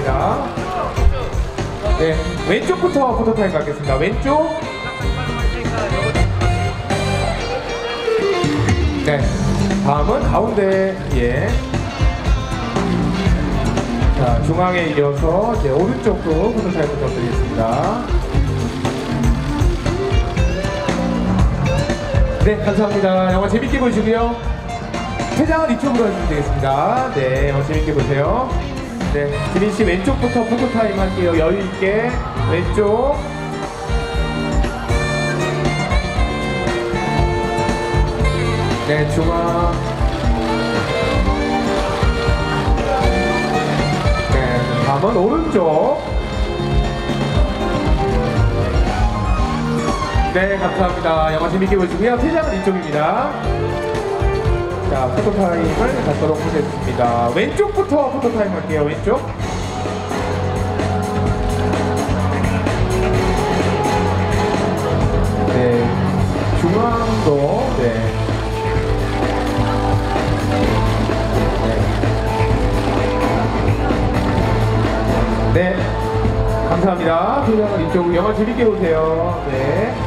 감사합니다. 네, 왼쪽부터 포토타임 갖겠습니다. 왼쪽. 네, 다음은 가운데. 예. 자, 중앙에 이어서 이제 오른쪽도 포토타임 부탁드리겠습니다. 네, 감사합니다. 영화 재밌게 보시고요. 퇴장은 이쪽으로 해주시면 되겠습니다. 네, 영화 재밌게 보세요. 네, 지민씨 왼쪽부터 포토타임 할게요. 여유있게. 왼쪽. 네, 중앙. 네, 다음은 오른쪽. 네, 감사합니다. 영화 재밌게 보시고요. 퇴장은 이쪽입니다. 자, 포토타임을 갖도록 하겠습니다. 왼쪽부터 포토타임 할게요. 왼쪽. 네, 중앙도. 네. 네, 감사합니다. 퇴장은 이쪽으로. 영화 재밌게 보세요. 네.